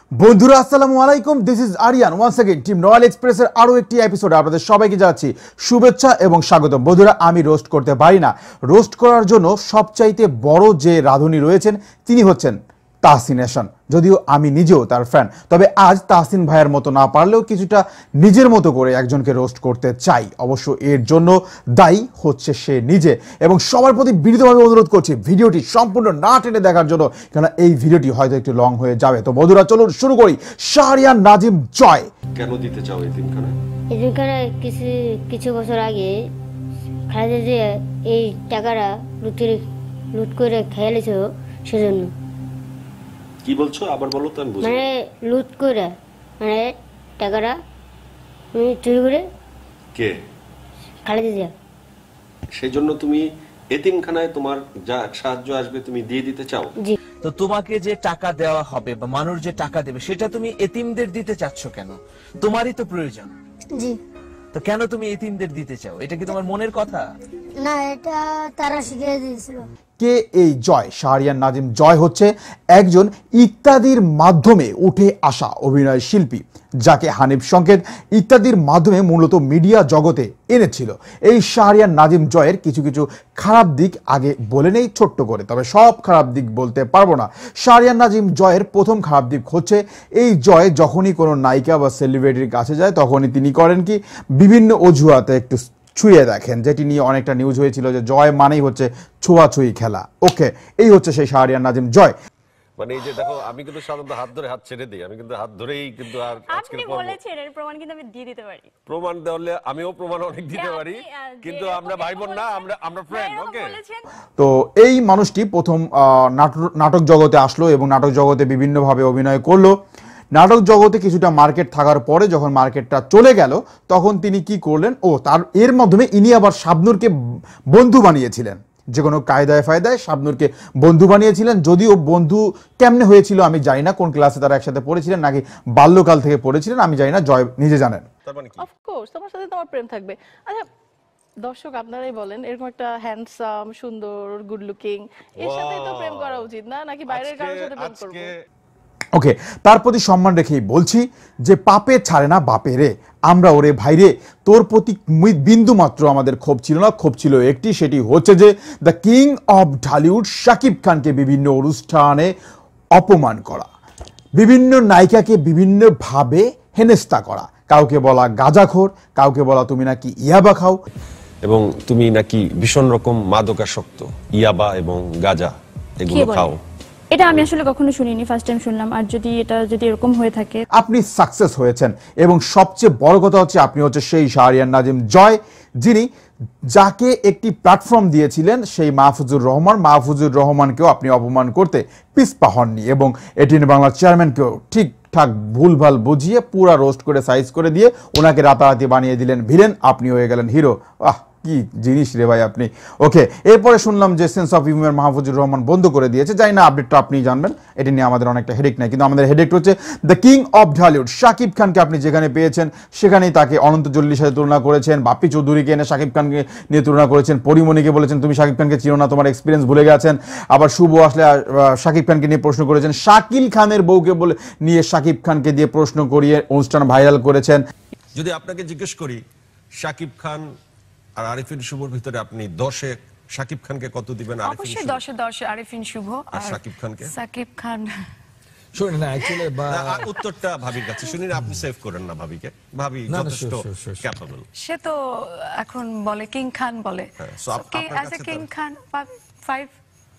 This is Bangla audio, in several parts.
বন্ধুরা আসসালামু আলাইকুম, this is Ariyan once again team Narail এক্সপ্রেসের আরো একটি এপিসোডে আপনাদের সবাইকে জানাচ্ছি শুভেচ্ছা এবং স্বাগতম। বন্ধুরা, আমি রোস্ট করতে পারি না। রোস্ট করার জন্য সবচাইতে বড় যে রাঁধুনি রয়েছেন তিনি হচ্ছেন তাহসিন হাসান। যদিও আমি নিজেও তার ফ্যান, তবে আজ তাহসিন ভাইয়ের মতো না পারলেও কিছুটা নিজের মতো করে একজনকে রোস্ট করতে চাই। অবশ্য এর জন্য দায়ী হচ্ছে সে নিজে। এবং সবার প্রতি বিনীতভাবে অনুরোধ করছি ভিডিওটি সম্পূর্ণ না টেনে দেখার জন্য, কারণ এই ভিডিওটি হয়তো একটু লং হয়ে যাবে। তো বন্ধুরা চলুন শুরু করি। শাহরিয়ার নাজিম জয়। কেন দিতে চাও এতিমখানা? এতিমখানা কিছু বছর আগে খালেদা জিয়া এই টাকাটা লুট করে খেয়ে নিয়েছিল, সেজন্য। কি বলছো আবার বলো তো, আমি বুঝি। মানে লুট করে, মানে টাকাটা চুরি করে কে? খালেদা জিয়া। সেই জন্য তুমি এতিমখানায় তোমার যা সাহায্য আসবে তুমি দিয়ে দিতে চাও? জি। তো তোমাকে যে টাকা দেওয়া হবে বা মানুষ যে টাকা দেবে সেটা তুমি এতিমদের দিতে চাচ্ছ কেন? তোমারই তো প্রয়োজন। জি। তো কেন তুমি এতিমদের দিতে চাও? এটা কি তোমার মনের কথা? না, এটা তারা শিখিয়ে দিয়েছিল। কে এই জয়? শাহরিয়ার নাজিম জয় হচ্ছে একজন ইত্যাদির মাধ্যমে উঠে আসা অভিনয় শিল্পী, যাকে হানিফ সংকেত ইত্যাদির মাধ্যমে মূলত মিডিয়া জগতে এনেছিল। এই শাহরিয়ার নাজিম জয়ের কিছু কিছু খারাপ দিক আগে বলে নেই ছোট্ট করে, তবে সব খারাপ দিক বলতে পারবো না। শাহরিয়ার নাজিম জয়ের প্রথম খারাপ দিক হচ্ছে এই জয় যখনই কোনো নায়িকা বা সেলিব্রিটির কাছে যায় তখনই তিনি করেন কি, বিভিন্ন অজুহাতে একটু ছুঁয়ে দেখেন, যেটি নিয়ে অনেকটা নিউজ হয়েছিল যে জয় মানেই হচ্ছে ছোঁয়াছুঁয়ি খেলা। ওকে, এই হচ্ছে সেই শাহরিয়ার নাজিম জয়। মানে এই যে দেখো, আমি কিন্তু সাধারণত হাত ধরে হাত ছেড়ে দিই, আমি কিন্তু হাত ধরেই কিন্তু আর আজকের পর্ব বলেছেন এর প্রমাণ কিন্তু আমি দিয়ে দিতে পারি। প্রমাণ দেওয়ালে আমিও প্রমাণ অনেক দিতে পারি, কিন্তু আমরা ভাই বোন না, আমরা ফ্রেন্ড। ওকে, তো এই মানুষটি প্রথম নাটক জগতে আসলো এবং নাটক জগতে বিভিন্নভাবে অভিনয় করলো। নাটক জগতে কিছুটা মার্কেট থাকার পরে যখন মার্কেটটা চলে গেল তখন তিনি কি করলেন, তার এর মাধ্যমে ইনি আবার শাবনূরকে বন্ধু বানিয়েছিলেন। যে কোনো কায়দায় ফায়দায় শাবনূরকে বন্ধু বানিয়েছিলেন। যদিও বন্ধু কেমনে হয়েছিল আমি জানি না, কোন ক্লাসে তারা একসাথে পড়েছিলেন নাকি বাল্যকাল থেকে পড়েছিলেন আমি জানি না, জয় নিজে জানেন। অফকোর্স তোমার সাথে তোমার প্রেম থাকবে। আচ্ছা দর্শক আপনারাই বলেন, এরকম একটা হ্যান্ডসাম, সুন্দর, গুড লুকিং এর সাথেই তো প্রেম করা উচিত না, নাকি বাইরের কারোর সাথে প্রেম করব? ওকে, তার প্রতি সম্মান রেখেই বলছি যে পাপে ছাড়ে না বাপে রে, আমরা ওরে ভাইরে, তোর প্রতি বিন্দু মাত্র আমাদের ক্ষোভ ছিল না। ক্ষোভ ছিল একটি, সেটি হচ্ছে যে the king of Dhallywood Shakib খানকে বিভিন্ন অনুষ্ঠানে অপমান করা, বিভিন্ন নায়িকাকে বিভিন্নভাবে হেনস্থা করা, কাউকে বলা গাঁজাখোর, কাউকে বলা তুমি নাকি ইয়াবা খাও, এবং তুমি নাকি ভীষণ রকম মাদকাসক্ত, ইয়াবা এবং গাঁজা এগুলো খাও। এটা আমি আসলে কখনো শুনিনি, ফার্স্ট টাইম শুনলাম। আর যদি এরকম হয়ে থাকে, আপনি সাকসেস হয়েছেন এবং সবচেয়ে বড় কথা হচ্ছে আপনি হচ্ছে সেই শাহরিয়ার নাজিম জয় যিনি যাকে একটি প্ল্যাটফর্ম দিয়েছিলেন সেই মাহফুজুর রহমানকেও আপনি অপমান করতে পিছপা হননি, এবং এটিএন বাংলার চেয়ারম্যানকেও ঠিকঠাক ভুলভাল বুঝিয়ে পুরা রোস্ট করে সাইজ করে দিয়ে ওনাকে রাতারাতি বানিয়ে দিলেন ভিলেন, আপনি হয়ে গেলেন হিরো। কি জিনিস রে ভাই আপনি। ওকে, এরপরে শুনলাম যে sense of humour Mahfuzur Rahman বন্ধ করে দিয়েছে। জানি না, আপডেটটা আপনি জানবেন, এটি নিয়ে আমাদের অনেকটা হেডেক নাই, কিন্তু আমাদের হেডেক হচ্ছে the king of Dhallywood Shakib খানকে আপনি যেখানে পেয়েছেন সেখানেই তাকে অনন্ত জলিলের সাথে তুলনা করেছেন, বাপ্পি চৌধুরীকে এনে শাকিব খানকে নিয়ে তুলনা করেছেন, পরিমণিকে বলেছেন তুমি শাকিব খানকে চিনো না, তোমার এক্সপিরিয়েন্স ভুলে গেছেন। আবার শুভ আসলে শাকিব খানকে নিয়ে প্রশ্ন করেছেন, শাকিল খানের বউকে বলে নিয়ে শাকিব খানকে দিয়ে প্রশ্ন করিয়ে অনুষ্ঠান ভাইরাল করেছেন। যদি আপনাকে জিজ্ঞেস করি শাকিব খান আর আরিফিন শুভর ভিতরে আপনি 10-এ শাকিব খানকে কত দিবেন? অবশ্যই 10-এ আরিফিন শুভ। আর শাকিব খানকে? শাকিব খান শুনুন না, অ্যাকচুয়ালি উত্তরটা ভাবির কাছে শুনি না, আপনি সেভ করেন না ভাবিকে। ভাবি যথেষ্ট ক্যাপেবল। সে তো এখন বলে কিং খান বলে, as a king Khan 5,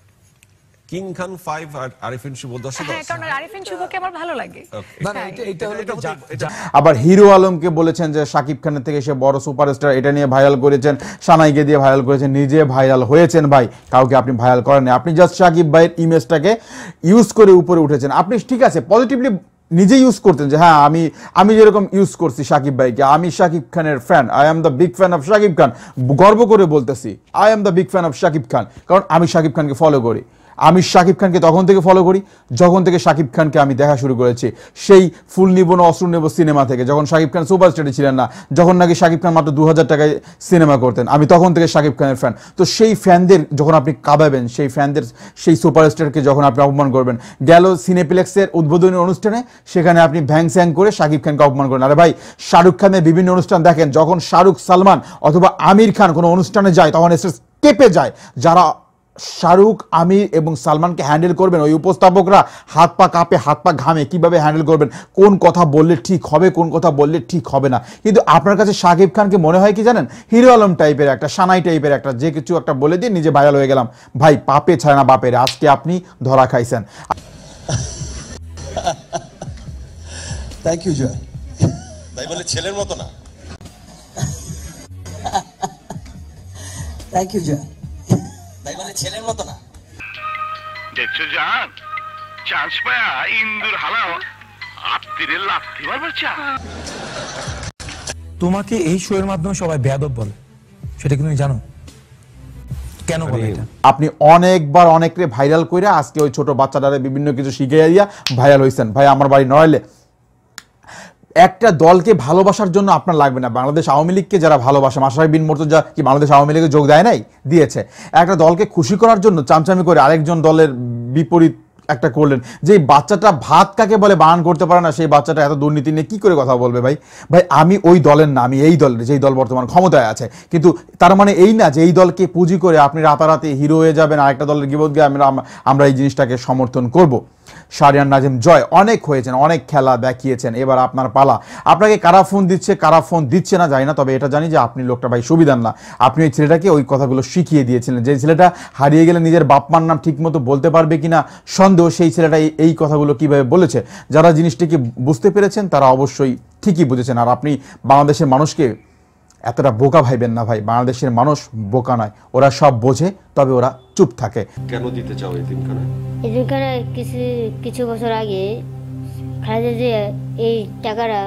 king Khan 5 আর আরিফিন শুভ 10-এ 10। হ্যাঁ, কারণ আরিফিন শুভকে আমার ভালো লাগে। না না, এটা হলো আবার হিরো আলমকে বলেছেন যে শাকিব খানের থেকে সে বড় সুপারস্টার, এটা নিয়ে ভাইরাল করেছেন, সানাইকে দিয়ে ভাইরাল করেছেন, নিজে ভাইরাল হয়েছেন। ভাই, কাউকে আপনি ভাইরাল করেন না, আপনি জাস্ট শাকিব ভাইয়ের ইমেজটাকে ইউজ করে উপরে উঠেছেন। আপনি ঠিক আছে পজিটিভলি নিজে ইউজ করতেন যে হ্যাঁ আমি যেরকম ইউজ করছি শাকিব ভাইকে, আমি শাকিব খানের fan, I am the big fan of Shakib Khan, গর্ব করে বলতেছি I am the big fan of Shakib Khan, কারণ আমি শাকিব খানকে ফলো করি। আমি শাকিব খানকে তখন থেকে ফলো করি যখন থেকে শাকিব খানকে আমি দেখা শুরু করেছি, সেই ফুল নিব না অস্ত্র নেব সিনেমা থেকে, যখন শাকিব খান সুপারস্টারে ছিলেন না, যখন নাকি শাকিব খান মাত্র 2000 টাকায় সিনেমা করতেন, আমি তখন থেকে শাকিব খানের ফ্যান। তো সেই ফ্যানদের যখন আপনি কাঁদাবেন, সেই ফ্যানদের সেই সুপারস্টারকে যখন আপনি অপমান করবেন, গেল সিনেপ্লেক্সের উদ্বোধনী অনুষ্ঠানে সেখানে আপনি ভ্যাং স্যাং করে শাকিব খানকে অপমান করেন। আরে ভাই, শাহরুখ খানের বিভিন্ন অনুষ্ঠান দেখেন, যখন শাহরুখ, সালমান অথবা আমির খান কোনো অনুষ্ঠানে যায় তখন এসে কেঁপে যায়। যারা শাহরুখ, আমির এবং সালমানকে হ্যান্ডেল করবেন, ওই উপস্থাপকরা হাত পা কাঁপে, হাত পা ঘামে, কিভাবে হ্যান্ডেল করবেন, কোন কথা বললে ঠিক হবে, কোন কথা বললে ঠিক হবে না। কিন্তু আপনার কাছে শাকিব খানকে মনে হয় কি জানেন, হিরো আলম টাইপের একটা, সানাই টাইপের একটা, যে কিছু একটা বলে দিয়ে নিজে ভাইরাল হয়ে গেলাম। ভাই, পাপে ছায় না বাপের, আজকে আপনি ধরা খাইছেন। Thank you Joy. তাই বলে ছেলের মতো না। Thank you Joy. তাই বলে ছেলের মতো না। দেখছো জান, চান্স পায়া ইন্দুর হালাও আত্মীরে লাথি মারবার চা। তোমাকে এই শো এর মাধ্যমে সবাই বেয়াদব বলে, সেটা কি তুমি জানো? কেন বলে এটা? আপনি অনেকবার অনেকরে ভাইরাল কইরা আজকে ওই ছোট বাচ্চাটারে বিভিন্ন কিছু শিখিয়ে দিয়া ভাইরাল হইছেন। ভাই, আমার বাড়ি নড়াইলে। একটা দলকে ভালোবাসার জন্য আপনার লাগবে না। বাংলাদেশ আওয়ামী লীগকে যারা ভালোবাসে, মাশরাফি বিন মুর্তজা কি বাংলাদেশ আওয়ামী লীগে যোগ দেয় নাই? দিয়েছে। একটা দলকে খুশি করার জন্য চামচামি করে আরেকজন দলের বিপরীত একটা করলেন। যে বাচ্চাটা ভাত কাকে বলে বানান করতে পারে না, সেই বাচ্চাটা এত দুর্নীতি নিয়ে কি করে কথা বলবে? ভাই ভাই, আমি ওই দলের না, আমি এই দলের, যেই দল বর্তমান ক্ষমতায় আছে। কিন্তু তার মানে এই না যে এই দলকে পুঁজি করে আপনি রাতারাতি হিরো হয়ে যাবেন, আরেকটা দলের গিবত গিয়ে আমরা এই জিনিসটাকে সমর্থন করব। শাহরিয়ার নাজিম জয়, অনেক হয়েছেন, অনেক খেলা দেখিয়েছেন, এবার আপনার পালা। আপনাকে কারা ফোন দিচ্ছে, কারা ফোন দিচ্ছে না জানি না, তবে এটা জানি যে আপনি লোকটা ভাই সুবিধার না। আপনি ওই ছেলেটাকে ওই কথাগুলো শিখিয়ে দিয়েছিলেন। যে ছেলেটা হারিয়ে গেলে নিজের বাপ মার নাম ঠিক মতো বলতে পারবে কিনা সন্দেহ, সেই ছেলেটা এই কথাগুলো কিভাবে বলেছে। যারা জিনিসটিকে বুঝতে পেরেছেন তারা অবশ্যই ঠিকই বুঝেছেন। আর আপনি বাংলাদেশের মানুষকে এতটা বোকা ভাইবেন না ভাই, বাংলাদেশের মানুষ বোকা নয়, ওরা সব বোঝে, তবে ওরা চুপ থাকে। কেন দিতে চাও এতিমখানা? এদিনকার কিছু বছর আগে খালেদা জিয়া এই টাকাটা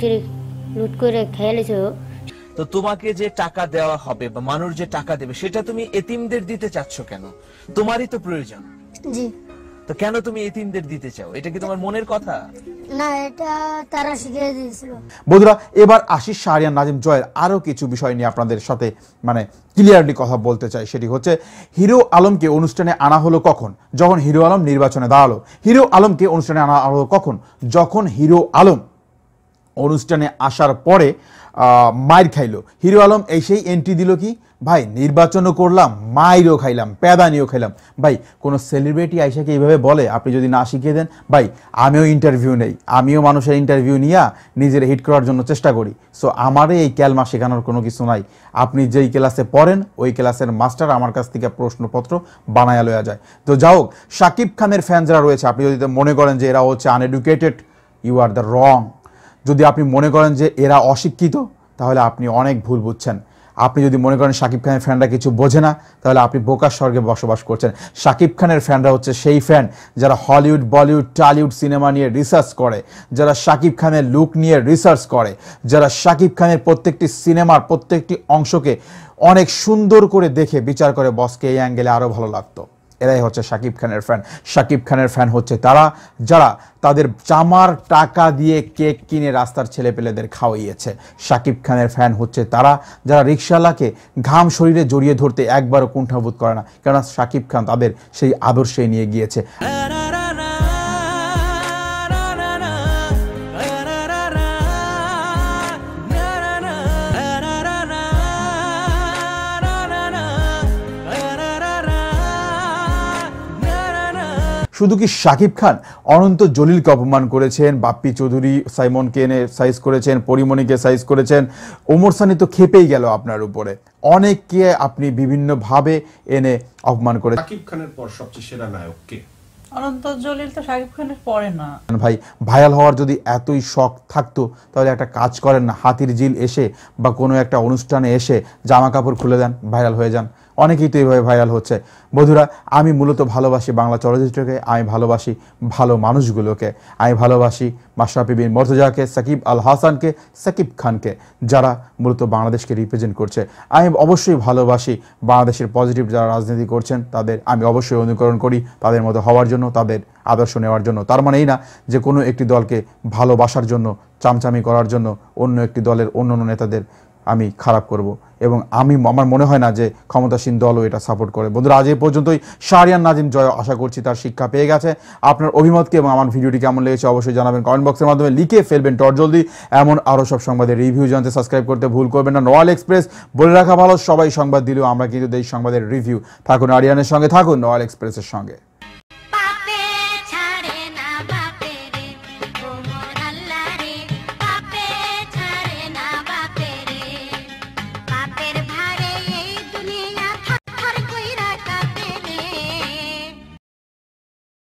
লুট করে খেয়ে নিয়েছিল। তো তোমাকে যে টাকা দেওয়া হবে বা মানুষ যে টাকা দেবে সেটা তুমি এতিমদের দিতে চাচ্ছ কেন? তোমারই তো প্রয়োজন। জি। তো কেন তুমি এতিমদের দিতে চাও? এটা কি তোমার মনের কথা? না, এটা তারা শিখিয়ে দিয়েছিল। বন্ধুরা, এবার আসি শাহরিয়ার নাজিম জয়ের আরও কিছু বিষয় নিয়ে আপনাদের সাথে ক্লিয়ারলি কথা বলতে চাই। সেটি হচ্ছে, হিরো আলমকে অনুষ্ঠানে আনা হলো কখন? যখন হিরো আলম নির্বাচনে দাঁড়ালো। হিরো আলমকে অনুষ্ঠানে আনা হলো কখন? যখন হিরো আলম অনুষ্ঠানে আসার পরে মাইর খাইলো। হিরো আলম এসেই এন্ট্রি দিল কি ভাই, নির্বাচনও করলাম, মাইরও খাইলাম, প্যাদানিও খাইলাম। ভাই, কোনো সেলিব্রিটি আইসাকে এইভাবে বলে? আপনি যদি না শিখিয়ে দেন, ভাই আমিও ইন্টারভিউ নেই, আমিও মানুষের ইন্টারভিউ নিয়ে নিজের হিট করার জন্য চেষ্টা করি। সো আমারে এই ক্যালমা শেখানোর কোনো কিছু নাই। আপনি যেই ক্লাসে পড়েন ওই ক্লাসের মাস্টার আমার কাছ থেকে প্রশ্নপত্র বানায়া লয়া যায়। তো যাও, শাকিব খানের ফ্যান যারা রয়েছে, আপনি যদি মনে করেন যে এরা হচ্ছে uneducated, you are the wrong. যদি আপনি মনে করেন যে এরা অশিক্ষিত, তাহলে আপনি অনেক ভুল বুঝছেন। আপনি যদি মনে করেন শাকিব খানের ফ্যানরা কিছু বোঝে না, তাহলে আপনি বোকার স্বর্গে বসবাস করছেন। শাকিব খানের ফ্যানরা হচ্ছে সেই ফ্যান যারা হলিউড, বলিউড, টলিউড সিনেমা নিয়ে রিসার্চ করে, যারা শাকিব খানের লুক নিয়ে রিসার্চ করে, যারা শাকিব খানের প্রত্যেকটি সিনেমার প্রত্যেকটি অংশকে অনেক সুন্দর করে দেখে বিচার করে, বসকে এই অ্যাঙ্গেলে আরও ভালো লাগতো। এরাই হচ্ছে শাকিব খানের ফ্যান। শাকিব খানের ফ্যান হচ্ছে তারা যারা তাদের জামার টাকা দিয়ে কেক কিনে রাস্তার ছেলেপেলেদের খাওয়াইয়েছে। শাকিব খানের ফ্যান হচ্ছে তারা যারা রিকশাওয়ালাকে ঘাম শরীরে জড়িয়ে ধরতে একবারও কুণ্ঠাবোধ করে না, কেননা শাকিব খান তাদের সেই আদর্শে নিয়ে গিয়েছে। শুধু কি শাকিব খান অনন্ত জলিলকে অপমান করেছেন, বাপ্পি চৌধুরী সাইমনকে এনে সাইজ করেছেন, পরিমণিকে সাইজ করেছেন, ওমর সানি তো খেপেই গেল আপনার উপরে। অনেককে আপনি বিভিন্নভাবে এনে অপমান করেছেন। শাকিব খানের পর সবচেয়ে সেরা নায়ক কে? অনন্ত জলিল তো শাকিব খানের পরে না। ভাই, ভাইরাল হওয়ার যদি এতই শখ থাকতো তাহলে একটা কাজ করেন না, হাতির ঝিল এসে বা কোনো একটা অনুষ্ঠানে এসে জামা কাপড় খুলে দেন, ভাইরাল হয়ে যান। অনেকেই তো এইভাবে ভাইরাল হচ্ছে। বন্ধুরা, আমি মূলত ভালোবাসি বাংলা চলচ্চিত্রকে, আমি ভালোবাসি ভালো মানুষগুলোকে, আমি ভালোবাসি মাশরাফি বিন মর্তজাকে, সাকিব আল হাসানকে, সাকিব খানকে, যারা মূলত বাংলাদেশকে রিপ্রেজেন্ট করছে। আমি অবশ্যই ভালোবাসি বাংলাদেশের পজিটিভ যারা রাজনীতি করছেন তাদের আমি অবশ্যই অনুকরণ করি তাদের মতো হওয়ার জন্য, তাদের আদর্শ নেওয়ার জন্য। তার মানে এই না যে কোনো একটি দলকে ভালোবাসার জন্য, চামচামি করার জন্য অন্য একটি দলের অন্য নেতাদের আমি খারাপ করব, এবং আমার মনে হয় না যে ক্ষমতাসীন দলও এটা সাপোর্ট করে। বন্ধুরা, আজ এই পর্যন্তই। শাহরিয়ার নাজিম জয়, আশা করছি তার শিক্ষা পেয়ে গেছে। আপনার অভিমতকে এবং আমার ভিডিওটি কেমন লেগেছে অবশ্যই জানাবেন, কমেন্ট বক্সের মাধ্যমে লিখে ফেলবেন জলদি। এমন আরও সব সংবাদের রিভিউ জানতে সাবস্ক্রাইব করতে ভুল করবেন না। নরাইল এক্সপ্রেস, বলে রাখা ভালো, সবাই সংবাদ দিলেও আমরা কিন্তু দেশ সংবাদের রিভিউ। থাকুন আরিয়ানের সঙ্গে, থাকুন নরাইল এক্সপ্রেসের সঙ্গে।